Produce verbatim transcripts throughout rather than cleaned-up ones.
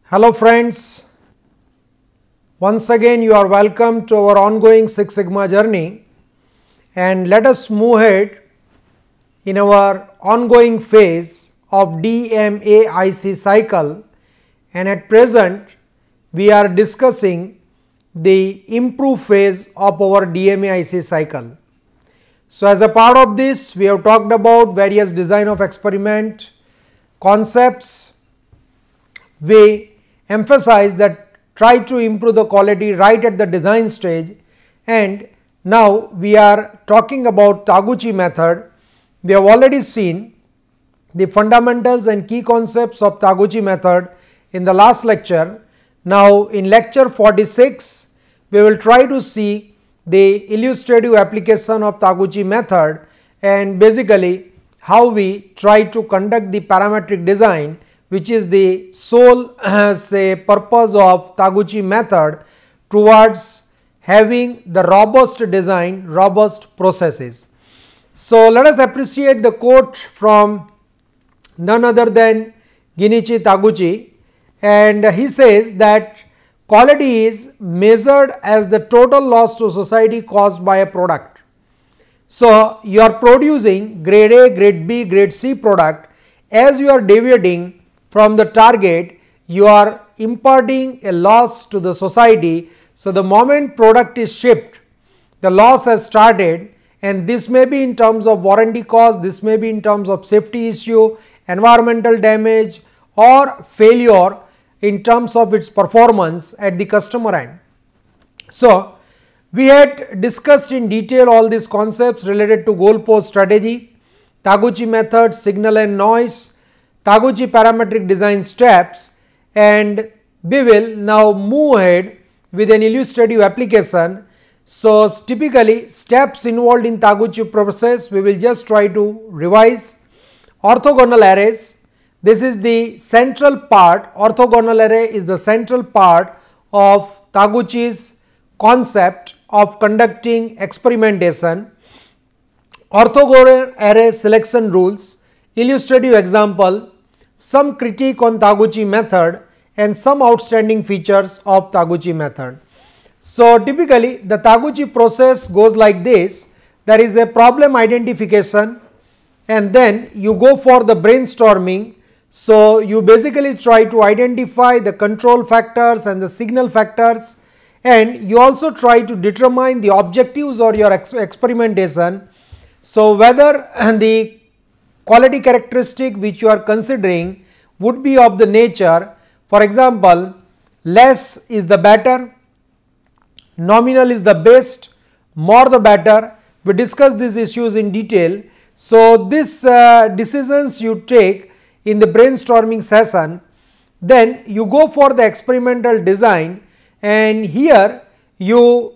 Hello friends, once again you are welcome to our ongoing Six Sigma journey, and let us move ahead in our ongoing phase of D M A I C cycle, and at present we are discussing the improve phase of our D M A I C cycle. So as a part of this, we have talked about various design of experiment concepts. We emphasize that try to improve the quality right at the design stage, and now we are talking about Taguchi method. We have already seen the fundamentals and key concepts of Taguchi method in the last lecture. Now in lecture forty-six, we will try to see the illustrative application of Taguchi method and basically how we try to conduct the parametric design, which is the sole uh, say purpose of Taguchi method towards having the robust design, robust processes. So let us appreciate the quote from none other than Genichi Taguchi, and he says that quality is measured as the total loss to society caused by a product. So you are producing grade A, grade B, grade C product. As you are deviating from the target, you are imparting a loss to the society. So the moment product is shipped, the loss has started, and this may be in terms of warranty cost, this may be in terms of safety issue, environmental damage, or failure in terms of its performance at the customer end. So we had discussed in detail all these concepts related to goalpost strategy, Taguchi method, signal and noise, Taguchi parametric design steps, and we will now move ahead with an illustrative application. So typically steps involved in Taguchi process, we will just try to revise. Orthogonal arrays, this is the central part. Orthogonal array is the central part of Taguchi's concept of conducting experimentation. Orthogonal array selection rules, illustrative example, some critique on Taguchi method, and some outstanding features of Taguchi method. So typically the Taguchi process goes like this. There is a problem identification, and then you go for the brainstorming. So you basically try to identify the control factors and the signal factors, and you also try to determine the objectives or your ex experimentation. So whether the quality characteristic which you are considering would be of the nature, for example, less is the better, nominal is the best, more the better. We discussed these issues in detail. So these uh, decisions you take in the brainstorming session, then you go for the experimental design, and here you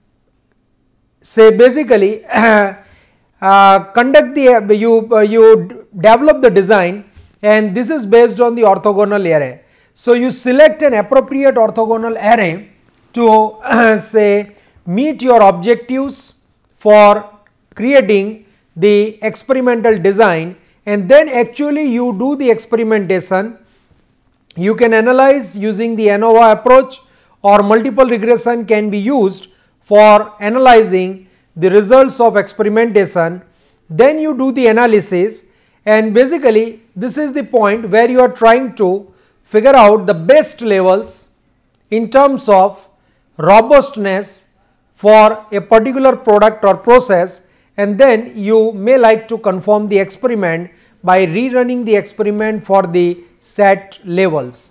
say basically uh, uh, conduct the you uh, you develop the design, and this is based on the orthogonal array. So you select an appropriate orthogonal array to uh, say meet your objectives for creating the experimental design, and then actually you do the experimentation. You can analyze using the ANOVA approach, or multiple regression can be used for analyzing the results of experimentation. Then you do the analysis, and basically this is the point where you are trying to figure out the best levels in terms of robustness for a particular product or process, and then you may like to confirm the experiment by rerunning the experiment for the set levels.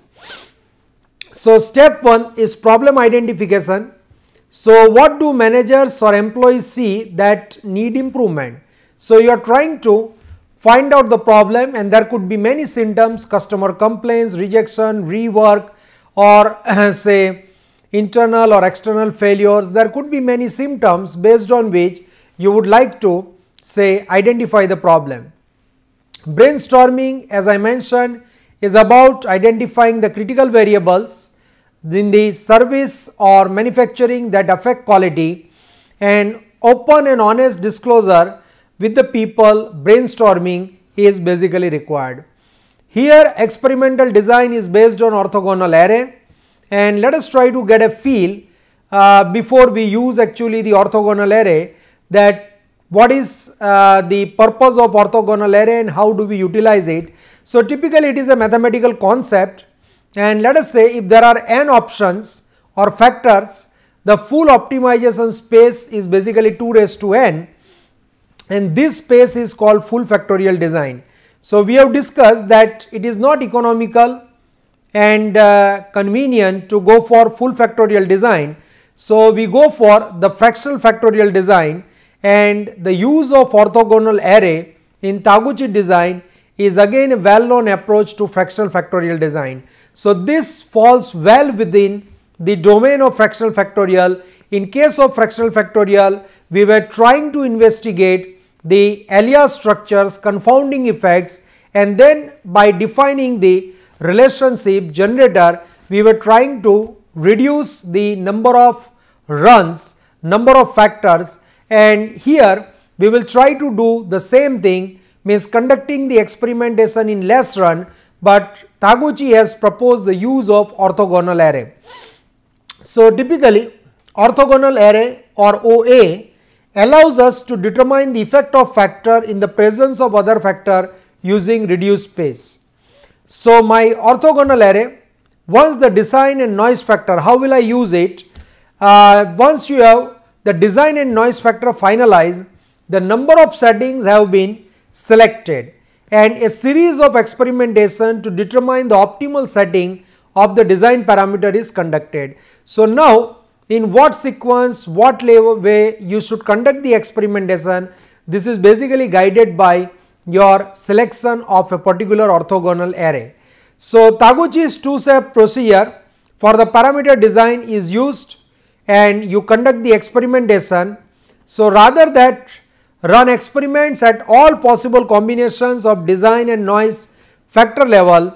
So step one is problem identification. So what do managers or employees see that need improvement? So you are trying to find out the problem, and there could be many symptoms: customer complaints, rejection, rework, or uh, say internal or external failures. There could be many symptoms based on which you would like to say identify the problem. Brainstorming, as I mentioned, is about identifying the critical variables in the service or manufacturing that affect quality, and open and honest disclosure with the people brainstorming is basically required. Here experimental design is based on orthogonal array, and let us try to get a feel uh, before we use actually the orthogonal array, that what is uh, the purpose of orthogonal array and how do we utilize it. So typically it is a mathematical concept, and let us say if there are n options or factors, the full optimization space is basically two raised to n, and this space is called full factorial design. So we have discussed that it is not economical and uh, convenient to go for full factorial design. So we go for the fractional factorial design, and the use of orthogonal array in Taguchi design is again a well known approach to fractional factorial design. So this falls well within the domain of fractional factorial. In case of fractional factorial, we were trying to investigate the alias structures, confounding effects, and then by defining the relationship generator, we were trying to reduce the number of runs, number of factors, and here we will try to do the same thing, means conducting the experimentation in less run, but Taguchi has proposed the use of orthogonal array. So typically orthogonal array or O A allows us to determine the effect of factor in the presence of other factor using reduced space. So my orthogonal array, once the design and noise factor, how will I use it? Uh, once you have the design and noise factor finalized, the number of settings have been selected and a series of experimentation to determine the optimal setting of the design parameter is conducted. So now in what sequence, what level way you should conduct the experimentation, this is basically guided by your selection of a particular orthogonal array. So Taguchi's two-step procedure for the parameter design is used, and you conduct the experimentation. So rather that run experiments at all possible combinations of design and noise factor level,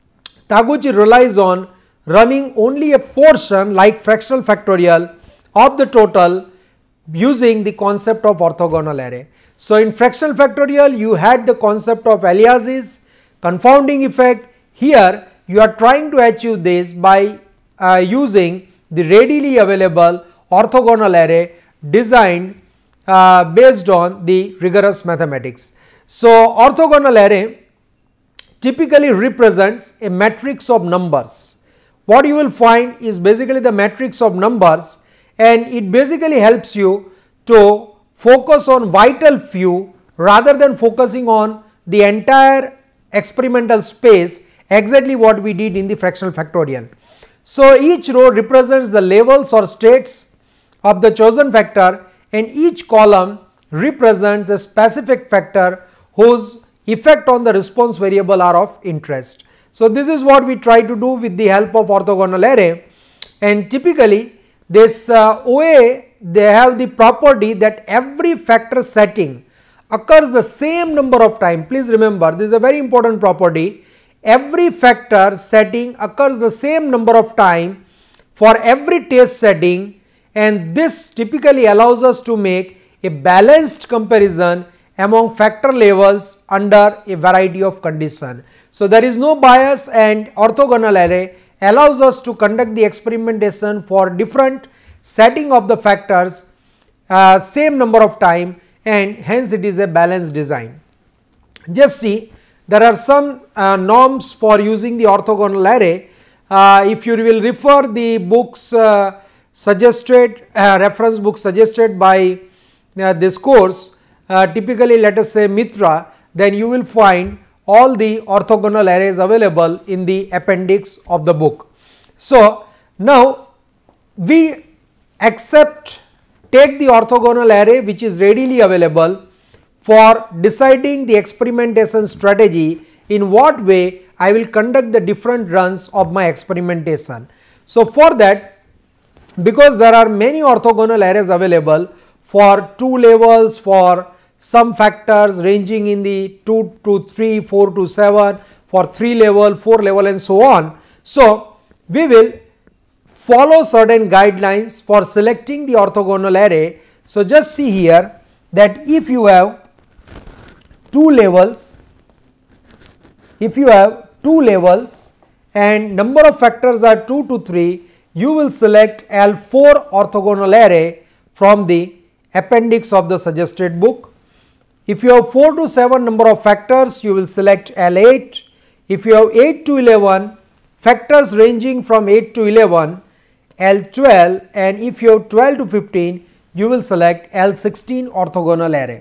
Taguchi relies on running only a portion like fractional factorial of the total using the concept of orthogonal array. So in fractional factorial you had the concept of aliases, confounding effect. Here you are trying to achieve this by uh, using the readily available orthogonal array designed uh, based on the rigorous mathematics. So orthogonal array typically represents a matrix of numbers. What you will find is basically the matrix of numbers, and it basically helps you to focus on vital few rather than focusing on the entire experimental space, exactly what we did in the fractional factorial. So each row represents the levels or states of the chosen factor, and each column represents a specific factor whose effect on the response variable are of interest. So this is what we try to do with the help of orthogonal array, and typically this uh, O A, they have the property that every factor setting occurs the same number of time. Please remember, this is a very important property. Every factor setting occurs the same number of time for every test setting, and this typically allows us to make a balanced comparison among factor levels under a variety of conditions. So there is no bias, and orthogonal array allows us to conduct the experimentation for different setting of the factors uh, same number of time, and hence it is a balanced design. Just see, there are some uh, norms for using the orthogonal array. Uh, if you will refer the books uh, suggested, uh, reference books suggested by uh, this course, uh, typically let us say Mitra, then you will find all the orthogonal arrays available in the appendix of the book. So now we accept, take the orthogonal array which is readily available for deciding the experimentation strategy, in what way I will conduct the different runs of my experimentation. So for that, because there are many orthogonal arrays available for two levels, for some factors ranging in the two to three, four to seven, for three level, four level and so on. So we will follow certain guidelines for selecting the orthogonal array. So just see here that if you have two levels if you have two levels and number of factors are two to three, you will select L four orthogonal array from the appendix of the suggested book. If you have four to seven number of factors, you will select L eight. If you have eight to eleven factors ranging from eight to eleven, L twelve, and if you have twelve to fifteen, you will select L sixteen orthogonal array.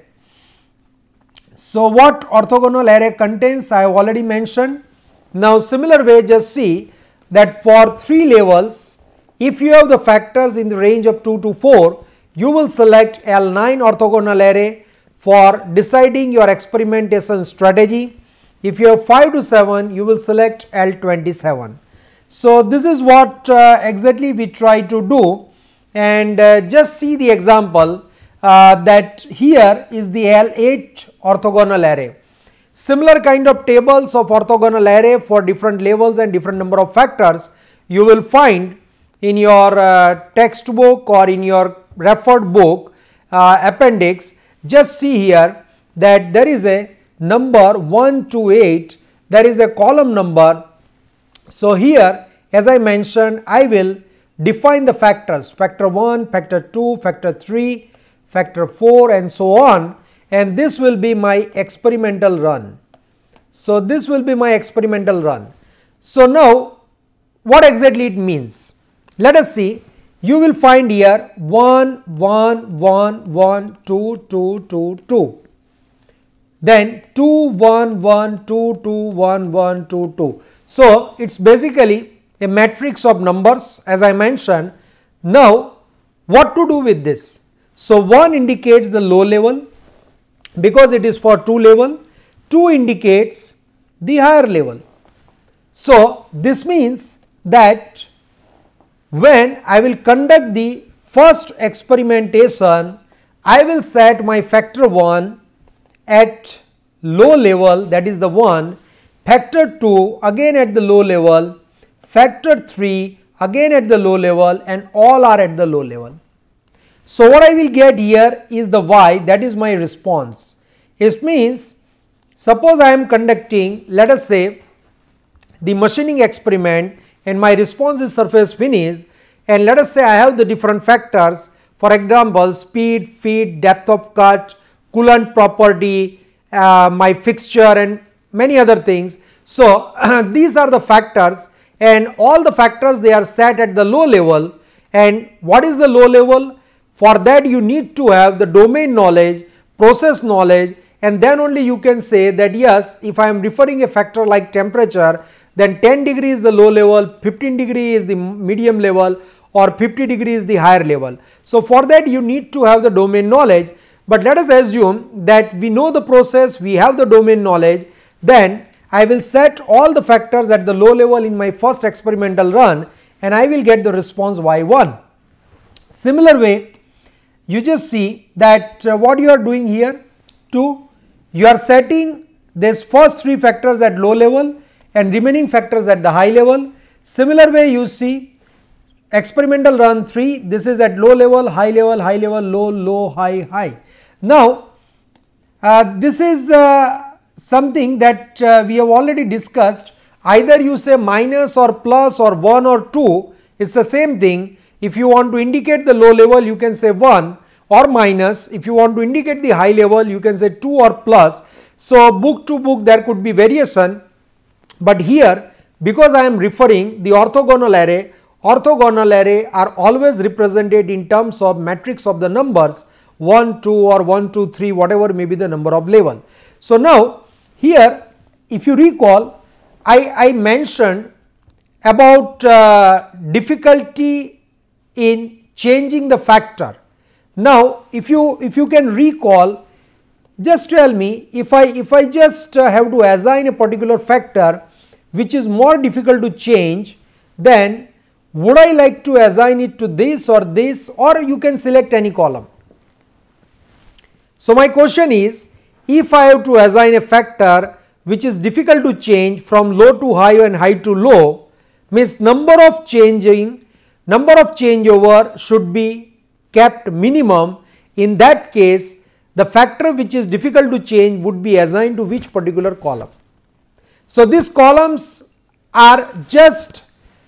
So, what orthogonal array contains I have already mentioned. Now, similar way, just see that for three levels, if you have the factors in the range of two to four, you will select L nine orthogonal array for deciding your experimentation strategy. If you have five to seven, you will select L twenty-seven. So, this is what uh, exactly we try to do, and uh, just see the example uh, that here is the L eight orthogonal array. Similar kind of tables of orthogonal array for different levels and different number of factors you will find in your uh, textbook or in your referred book uh, appendix. Just see here that there is a number one to eight, there is a column number. So, here as I mentioned, I will define the factors, factor one, factor two, factor three, factor four, and so on, and this will be my experimental run. So, this will be my experimental run. So, now what exactly it means? Let us see. You will find here one, one, one, one, two, two, two, two. Then two, one, one, two, two, one, one, two, two. So, it is basically a matrix of numbers as I mentioned. Now, what to do with this? So, one indicates the low level because it is for two level, two indicates the higher level. So, this means that when I will conduct the first experimentation, I will set my factor one at low level, that is the one, factor two again at the low level, factor three again at the low level, and all are at the low level. So, what I will get here is the y, that is my response. It means suppose I am conducting, let us say, the machining experiment and my response is surface finish, and let us say I have the different factors, for example, speed, feed, depth of cut, coolant property, uh, my fixture, and many other things. So, these are the factors, and all the factors they are set at the low level. And what is the low level? For that you need to have the domain knowledge, process knowledge, and then only you can say that yes, if I am referring a factor like temperature, then ten degree is the low level, fifteen degree is the medium level, or fifty degree is the higher level. So, for that you need to have the domain knowledge, but let us assume that we know the process, we have the domain knowledge, then I will set all the factors at the low level in my first experimental run, and I will get the response y one. Similar way, you just see that uh, what you are doing here, two, you are setting this first three factors at low level and remaining factors at the high level. Similar way, you see experimental run three, this is at low level, high level, high level, low, low, high, high. Now, uh, this is uh, something that uh, we have already discussed. Either you say minus or plus or one or two, it is the same thing. If you want to indicate the low level, you can say one or minus. If you want to indicate the high level, you can say two or plus. So, book to book there could be variation, but here because I am referring the orthogonal array, orthogonal array are always represented in terms of matrix of the numbers one, two or one, two, three, whatever may be the number of level. So, now here if you recall, I, I mentioned about uh, difficulty in changing the factor. Now, if you if you can recall, just tell me, if I if I just uh, have to assign a particular factor which is more difficult to change, then would I like to assign it to this or this, or you can select any column. So, my question is, if I have to assign a factor which is difficult to change from low to high and high to low, means number of changing, number of changeover should be kept minimum. In that case, the factor which is difficult to change would be assigned to which particular column. So these columns are just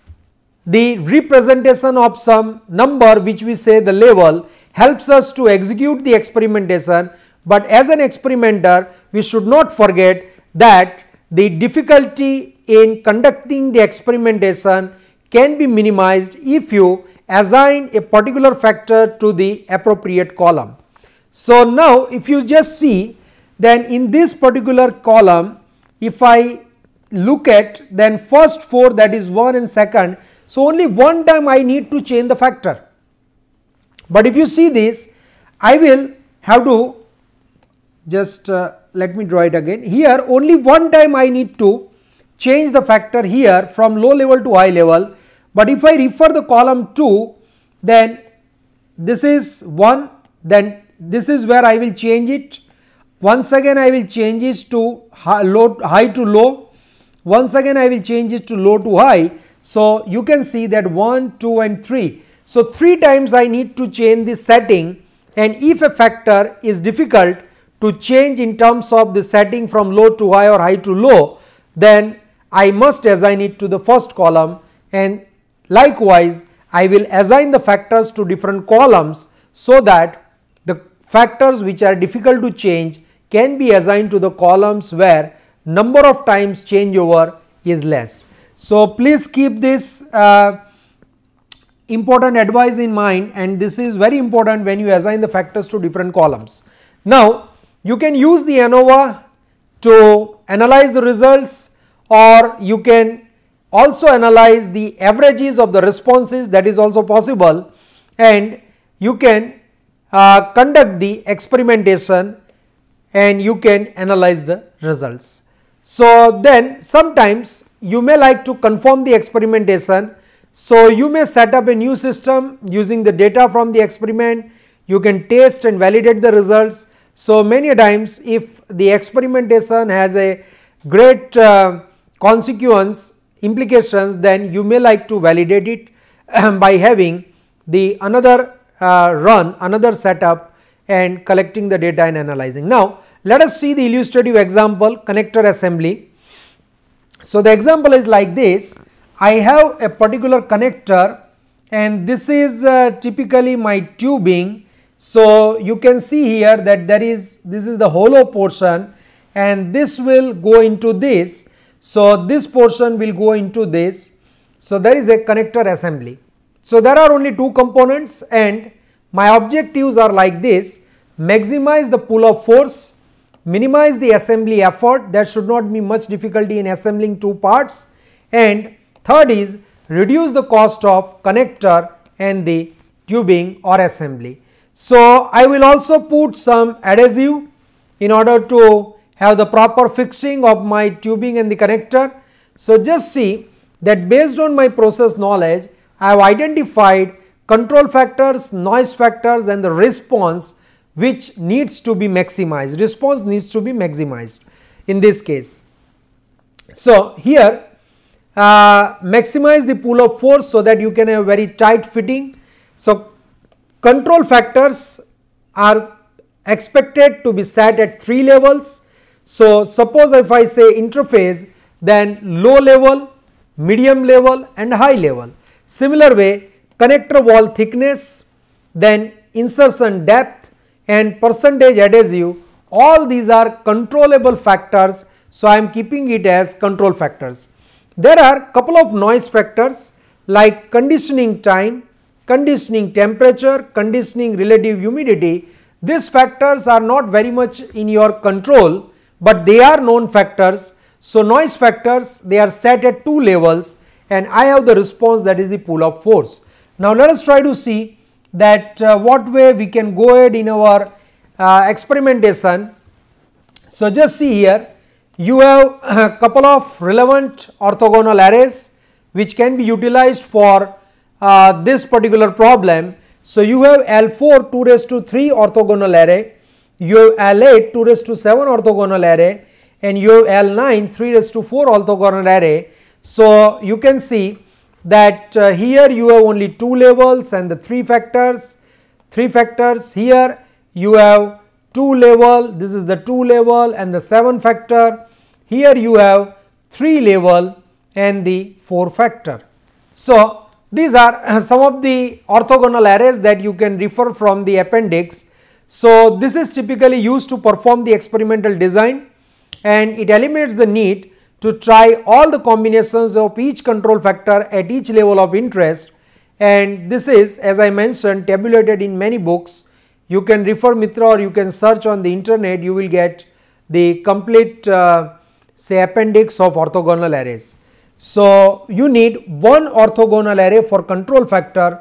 the representation of some number which we say the level helps us to execute the experimentation, but as an experimenter we should not forget that the difficulty in conducting the experimentation can be minimized if you assign a particular factor to the appropriate column. So now if you just see, then in this particular column, if I look at then first four, that is one and second, so only one time I need to change the factor. But if you see this, I will have to just uh, let me draw it again. Here only one time I need to change the factor here from low level to high level, but if I refer the column two, then this is one, then this is where I will change it. Once again I will change it to high, low, high to low. Once again I will change it to low to high. So you can see that one, two and three. So three times I need to change this setting, and if a factor is difficult to change in terms of the setting from low to high or high to low, then I must assign it to the first column, and likewise I will assign the factors to different columns so that the factors which are difficult to change can be assigned to the columns where number of times changeover is less. So please keep this uh, important advice in mind, and this is very important when you assign the factors to different columns. Now you can use the ANOVA to analyze the results, or you can also analyze the averages of the responses, that is also possible, and you can uh, conduct the experimentation and you can analyze the results. So then sometimes you may like to confirm the experimentation, so you may set up a new system using the data from the experiment. You can test and validate the results. So many times if the experimentation has a great uh, consequence implications, then you may like to validate it um, by having the another uh, run, another setup and collecting the data and analyzing. Now let us see the illustrative example, connector assembly. So the example is like this. I have a particular connector, and this is uh, typically my tubing. So you can see here that there is, this is the hollow portion, and this will go into this. So this portion will go into this. So there is a connector assembly. So there are only two components, and my objectives are like this: maximize the pull of force, minimize the assembly effort, there should not be much difficulty in assembling two parts, and third is reduce the cost of connector and the tubing or assembly. So I will also put some adhesive in order to have the proper fixing of my tubing and the connector. So just see that based on my process knowledge, I have identified control factors, noise factors and the response which needs to be maximized, response needs to be maximized in this case. So here uh, maximize the pull of force so that you can have very tight fitting. So control factors are expected to be set at three levels. So suppose if I say interface, then low level, medium level and high level. Similar way, connector wall thickness, then insertion depth and percentage adhesive, all these are controllable factors. So I am keeping it as control factors. There are couple of noise factors like conditioning time, conditioning temperature, conditioning relative humidity. These factors are not very much in your control, but they are known factors. So noise factors, they are set at two levels, and I have the response, that is the pull of force. Now let us try to see that uh, what way we can go ahead in our uh, experimentation. So just see here, you have a couple of relevant orthogonal arrays which can be utilized for uh, this particular problem. So you have L four two raised to three orthogonal array, you have L eight two raised to seven orthogonal array, and you have L nine three raised to four orthogonal array. So you can see that uh, here you have only two levels and the three factors, three factors. Here you have two level, this is the two level and the seven factor. Here you have three level and the four factor. So, these are some of the orthogonal arrays that you can refer from the appendix. So, this is typically used to perform the experimental design, and it eliminates the need to try all the combinations of each control factor at each level of interest, and this is, as I mentioned, tabulated in many books. You can refer Mitra or you can search on the internet, you will get the complete uh, say appendix of orthogonal arrays. So, you need one orthogonal array for control factor,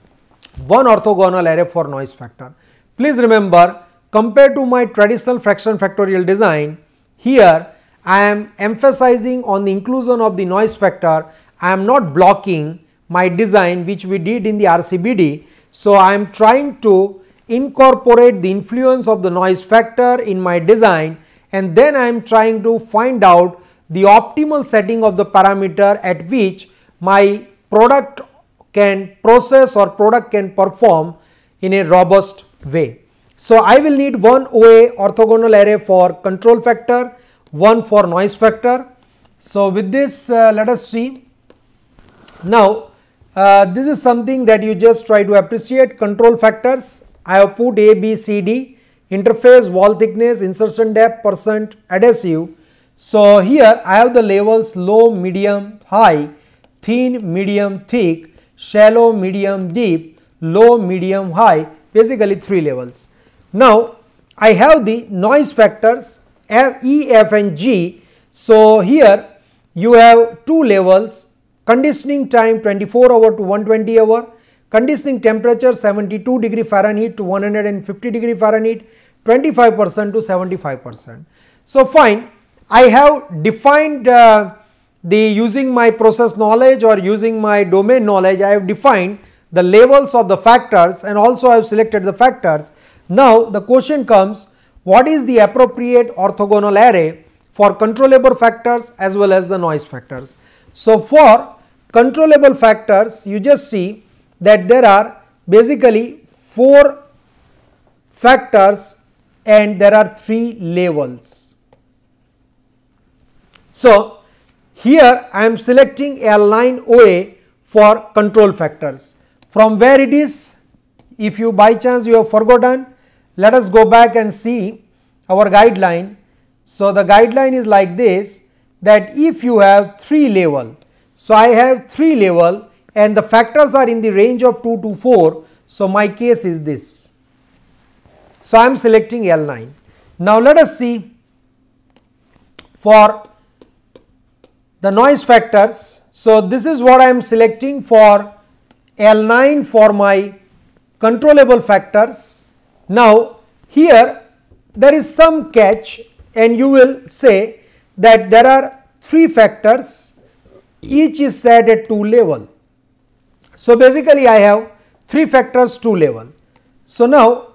one orthogonal array for noise factor. Please remember, compared to my traditional fraction factorial design, here I am emphasizing on the inclusion of the noise factor. I am not blocking my design which we did in the R C B D. So, I am trying to incorporate the influence of the noise factor in my design, and then I am trying to find out the optimal setting of the parameter at which my product can process or product can perform in a robust way. So, I will need one O A orthogonal array for control factor, one for noise factor. So, with this uh, let us see. Now, uh, this is something that you just try to appreciate. Control factors, I have put A, B, C, D, interface, wall thickness, insertion depth, percent, adhesive. So, here I have the levels low, medium, high, thin, medium, thick, shallow, medium, deep, low, medium, high, basically three levels. Now, I have the noise factors F, E, F and G. So, here you have two levels, conditioning time twenty-four hour to one hundred twenty hour, conditioning temperature seventy-two degree Fahrenheit to one hundred fifty degree Fahrenheit, twenty-five percent to seventy-five percent. So, fine, I have defined uh, the using my process knowledge or using my domain knowledge, I have defined the levels of the factors and also I have selected the factors. Now, the question comes, what is the appropriate orthogonal array for controllable factors as well as the noise factors? So, for controllable factors, you just see that there are basically four factors and there are three levels. So, here I am selecting L nine O A for control factors. From where it is? If you by chance you have forgotten, let us go back and see our guideline. So, the guideline is like this, that if you have three level, so I have three level and the factors are in the range of two to four. So, my case is this. So, I am selecting L nine. Now, let us see for the noise factors. So, this is what I am selecting for L nine for my controllable factors. Now, here there is some catch and you will say that there are three factors, each is set at two level. So, basically I have three factors two level. So, now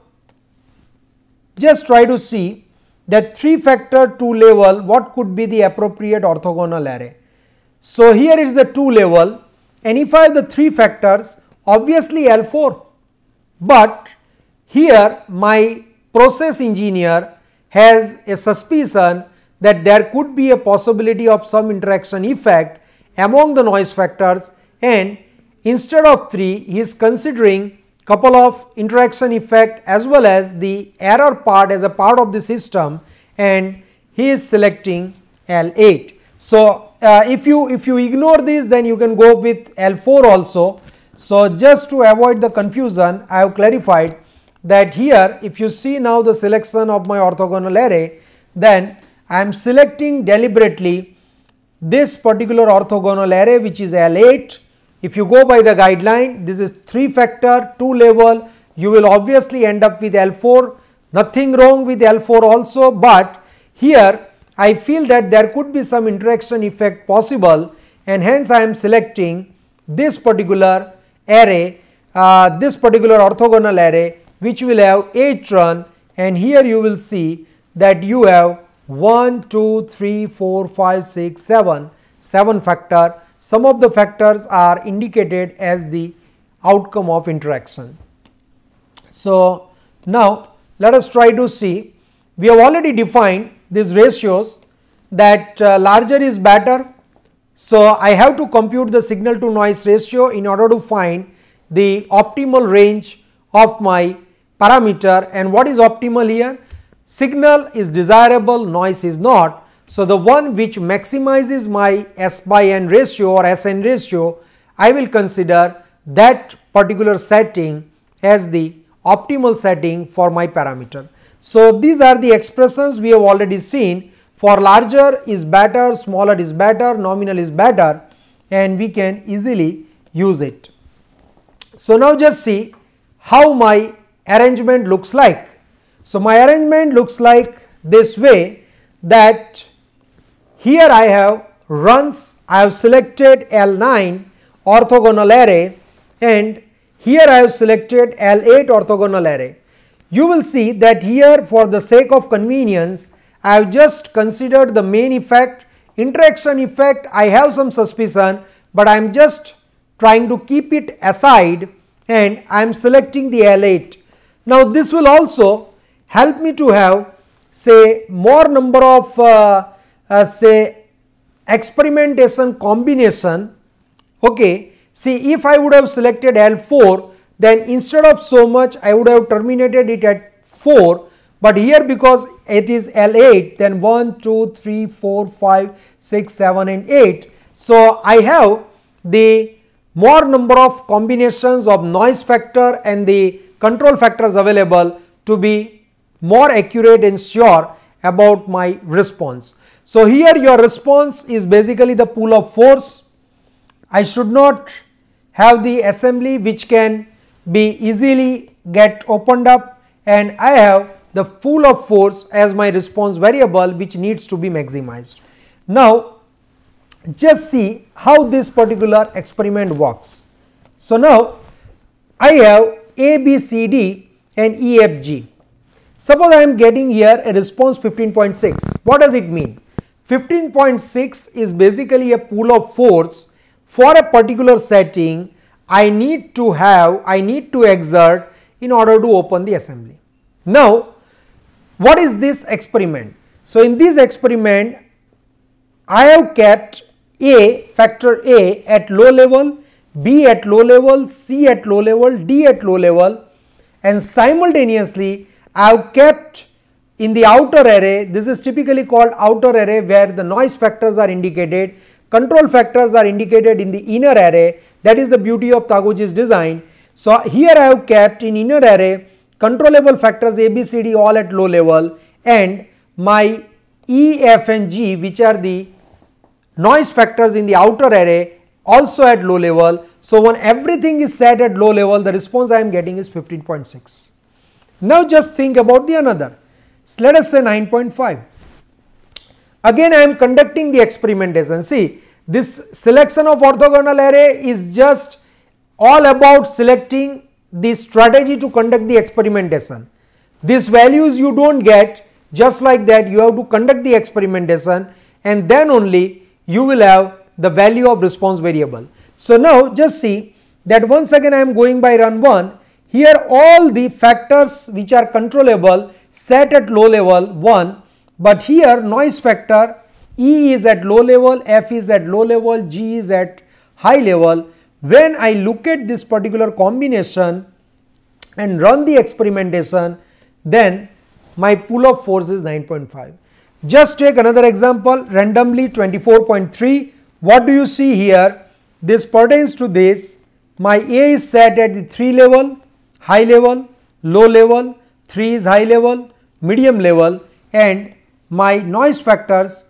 just try to see that three factor two level, what could be the appropriate orthogonal array. So, here is the two level and if I have the three factors, obviously L four, but here my process engineer has a suspicion that there could be a possibility of some interaction effect among the noise factors, and instead of three he is considering couple of interaction effect as well as the error part as a part of the system, and he is selecting L eight. So, uh, if you if you ignore this, then you can go with L four also. So, just to avoid the confusion, I have clarified that here if you see now the selection of my orthogonal array, then I am selecting deliberately this particular orthogonal array which is L eight. If you go by the guideline, this is three factor two level, you will obviously end up with L four. Nothing wrong with L four also, but here I feel that there could be some interaction effect possible, and hence I am selecting this particular array, uh, this particular orthogonal array which will have eight run, and here you will see that you have one, two, three, four, five, six, seven, seven factor. Some of the factors are indicated as the outcome of interaction. So, now let us try to see, we have already defined these ratios. that uh, larger is better. So I have to compute the signal to noise ratio in order to find the optimal range of my parameter. And what is optimal here? Signal is desirable, noise is not. So the one which maximizes my S by N ratio or S N ratio, I will consider that particular setting as the optimal setting for my parameter. So these are the expressions we have already seen. For larger is better, smaller is better, nominal is better, and we can easily use it. So now just see how my arrangement looks like. So my arrangement looks like this way, that here I have runs, I have selected L nine orthogonal array, and here I have selected L eight orthogonal array. You will see that here, for the sake of convenience, I have just considered the main effect. Interaction effect, I have some suspicion, but I am just trying to keep it aside, and I am selecting the L eight. Now this will also help me to have, say, more number of uh, uh, say experimentation combination. Okay, see, if I would have selected L four, then instead of so much I would have terminated it at four, but here because it is L eight, then one, two, three, four, five, six, seven and eight. So I have the more number of combinations of noise factor and the control factors available to be more accurate and sure about my response. So here your response is basically the pool of force. I should not have the assembly which can be easily get opened up, and I have the pool of force as my response variable which needs to be maximized. Now just see how this particular experiment works. So now I have A, B, C, D and E, F, G. Suppose I am getting here a response fifteen point six. What does it mean? fifteen point six is basically a pool of force for a particular setting I need to have, I need to exert in order to open the assembly. Now, what is this experiment? So in this experiment, I have kept A, factor A at low level, B at low level, C at low level, D at low level, and simultaneously I have kept in the outer array. This is typically called outer array, where the noise factors are indicated, control factors are indicated in the inner array. That is the beauty of Taguchi's design. So here I have kept in inner array controllable factors A, B, C, D all at low level, and my E, F and G, which are the noise factors in the outer array, also at low level. So when everything is set at low level, the response I am getting is fifteen point six. Now just think about the another. So let us say nine point five. Again I am conducting the experimentation. See, this selection of orthogonal array is just all about selecting the strategy to conduct the experimentation. These values you don't get just like that. You have to conduct the experimentation, and then only you will have the value of response variable. So now just see that once again I am going by run one. Here all the factors which are controllable set at low level one, but here noise factor E is at low level, F is at low level, G is at high level. When I look at this particular combination and run the experimentation, then my pool of force is nine point five. Just take another example, randomly twenty-four point three. What do you see here? This pertains to this. My A is set at the three level, high level, low level, three is high level, medium level, and my noise factors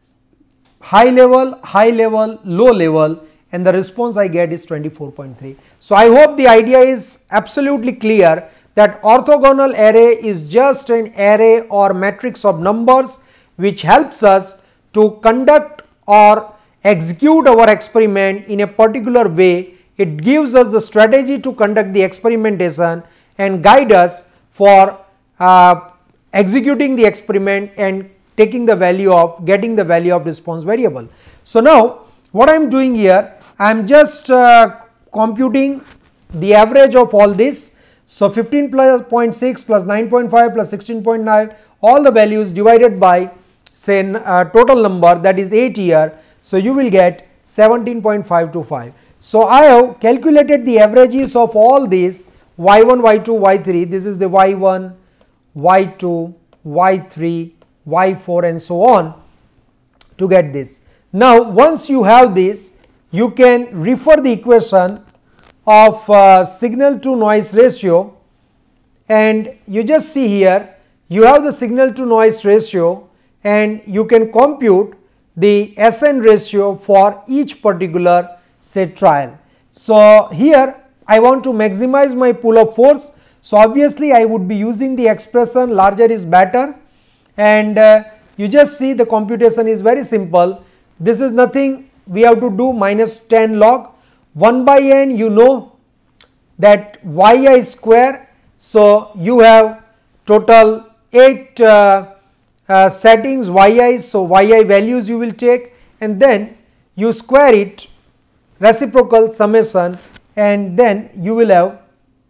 high level, high level, low level, and the response I get is twenty-four point three. So I hope the idea is absolutely clear that orthogonal array is just an array or matrix of numbers which helps us to conduct or execute our experiment in a particular way. It gives us the strategy to conduct the experimentation and guide us for uh, executing the experiment and taking the value of getting the value of response variable. So now what I am doing here, I am just uh, computing the average of all this. So fifteen point six plus nine point five plus sixteen point nine, all the values divided by say uh, total number, that is eight here. So you will get seventeen point five two five. So I have calculated the averages of all these y one, y two, y three. This is the y one, y two, y three, y four and so on to get this. Now once you have this, you can refer the equation of uh, signal to noise ratio, and you just see here you have the signal to noise ratio and you can compute the S N ratio for each particular say trial. So here I want to maximize my pull up force. So obviously I would be using the expression larger is better, and uh, you just see the computation is very simple. This is nothing we have to do, minus ten log one by n, you know that yi square. So you have total eight uh, uh, settings yi, so yi values you will take and then you square it, reciprocal summation, and then you will have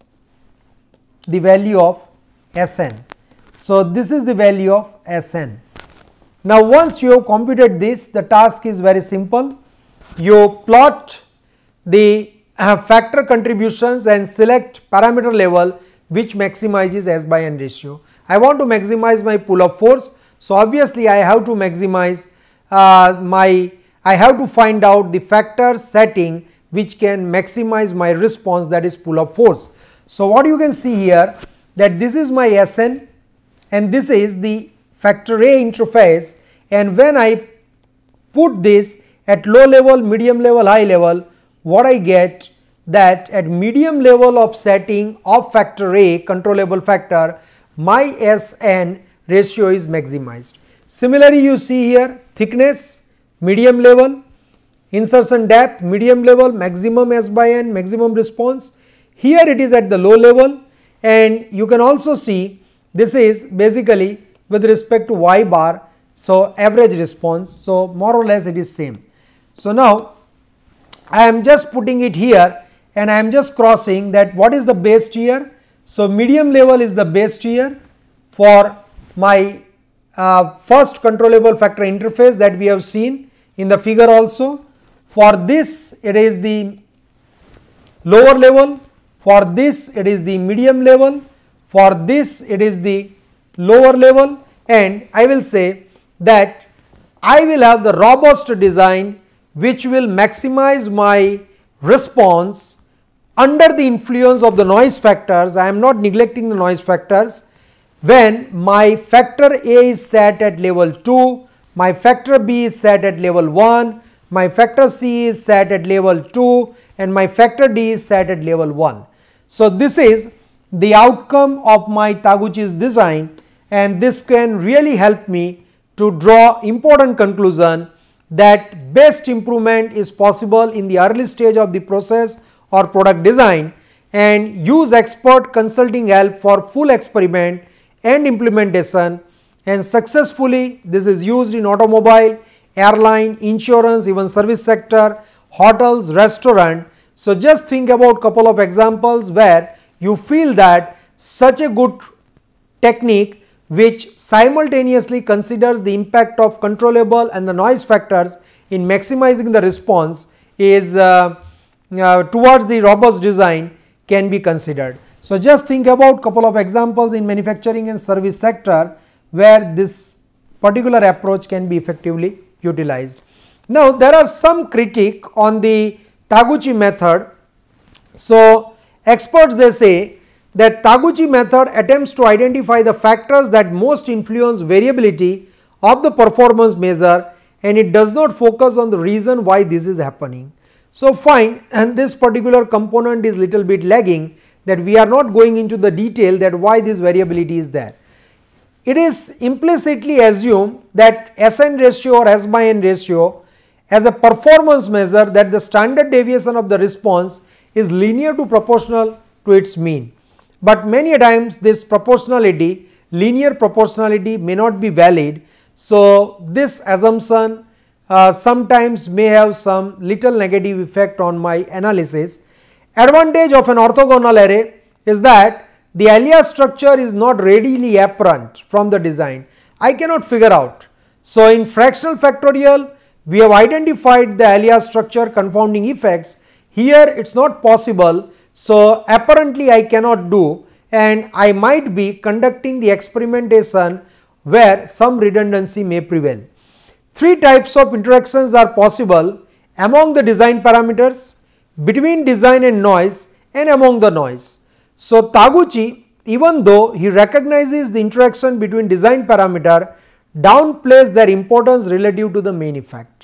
the value of Sn. So this is the value of Sn. Now once you have computed this, the task is very simple. You plot the uh, factor contributions and select parameter level which maximizes S by N ratio. I want to maximize my pull up force, so obviously I have to maximize uh, my, I have to find out the factor setting which can maximize my response, that is pull up force. So what you can see here, that this is my Sn and this is the factor A interface, and when I put this at low level, medium level, high level, what I get, that at medium level of setting of factor A, controllable factor, my Sn ratio is maximized. Similarly you see here thickness, medium level, insertion depth, medium level, maximum S by N, maximum response. Here it is at the low level, and you can also see this is basically with respect to y bar, so average response, so more or less it is same. So now I am just putting it here and I am just crossing that what is the base tier. So medium level is the base tier for my uh, first controllable factor interface that we have seen in the figure also. For this it is the lower level, for this it is the medium level, for this it is the lower level, and I will say that I will have the robust design which will maximize my response under the influence of the noise factors. I am not neglecting the noise factors. When my factor A is set at level two, my factor B is set at level one, my factor C is set at level two, and my factor D is set at level one. So this is the outcome of my Taguchi's design, and this can really help me to draw important conclusion that best improvement is possible in the early stage of the process or product design, and use expert consulting help for full experiment and implementation, and successfully this is used in automobile, airline, insurance, even service sector, hotels, restaurant. So just think about couple of examples where you feel that such a good technique which simultaneously considers the impact of controllable and the noise factors in maximizing the response is uh, uh, towards the robust design can be considered. So just think about couple of examples in manufacturing and service sector where this particular approach can be effectively utilized. Now there are some critique on the Taguchi method. So experts, they say that Taguchi method attempts to identify the factors that most influence variability of the performance measure, and it does not focus on the reason why this is happening. So fine, and this particular component is little bit lagging, that we are not going into the detail that why this variability is there. It is implicitly assumed that Sn ratio or S by N ratio as a performance measure, that the standard deviation of the response is linear to proportional to its mean. But many times this proportionality, linear proportionality may not be valid. So this assumption uh, sometimes may have some little negative effect on my analysis. Advantage of an orthogonal array is that the alias structure is not readily apparent from the design. I cannot figure out. So in fractional factorial, we have identified the alias structure confounding effects. Here it's not possible, so apparently I cannot do, and I might be conducting the experimentation where some redundancy may prevail. Three types of interactions are possible among the design parameters, between design and noise, and among the noise. So Taguchi, even though he recognizes the interaction between design parameter, downplays their importance relative to the main effect.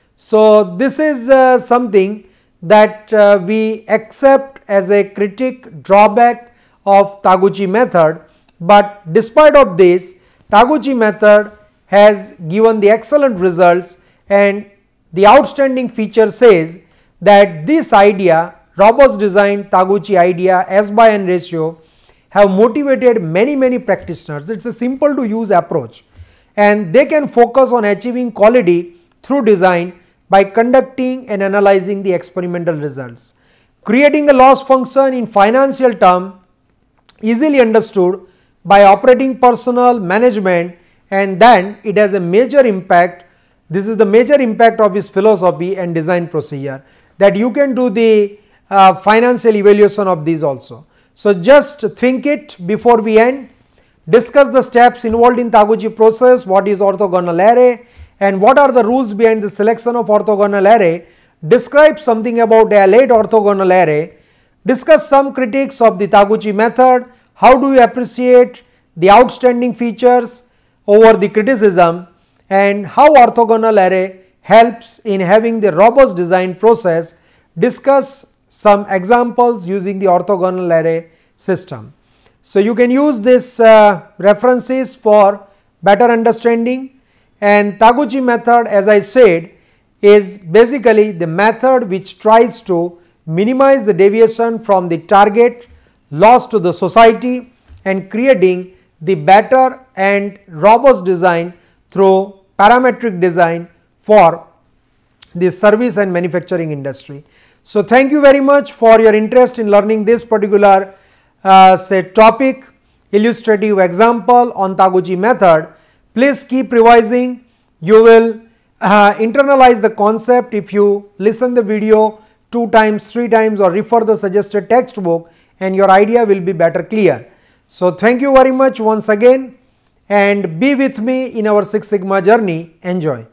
So this is uh, something that uh, we accept as a critic drawback of Taguchi method, but despite of this, Taguchi method has given the excellent results, and the outstanding feature says that this idea, robust design, Taguchi idea, S by N ratio, have motivated many many practitioners. It's a simple to use approach, and they can focus on achieving quality through design by conducting and analyzing the experimental results. Creating a loss function in financial term easily understood by operating personnel, management, and then it has a major impact. This is the major impact of his philosophy and design procedure, that you can do the uh, financial evaluation of these also. So just think it before we end. Discuss the steps involved in Taguchi process, what is orthogonal array, and what are the rules behind the selection of orthogonal array. Describe something about a late orthogonal array. Discuss some critiques of the Taguchi method. How do you appreciate the outstanding features over the criticism, and how orthogonal array helps in having the robust design process. Discuss some examples using the orthogonal array system. So you can use this uh, references for better understanding, and Taguchi method, as I said, is basically the method which tries to minimize the deviation from the target loss to the society and creating the better and robust design through parametric design for the service and manufacturing industry. So thank you very much for your interest in learning this particular uh, say topic, illustrative example on Taguchi method. Please keep revising. You will uh, internalize the concept if you listen the video two times, three times, or refer the suggested textbook, and your idea will be better clear. So thank you very much once again, and be with me in our Six Sigma journey. Enjoy.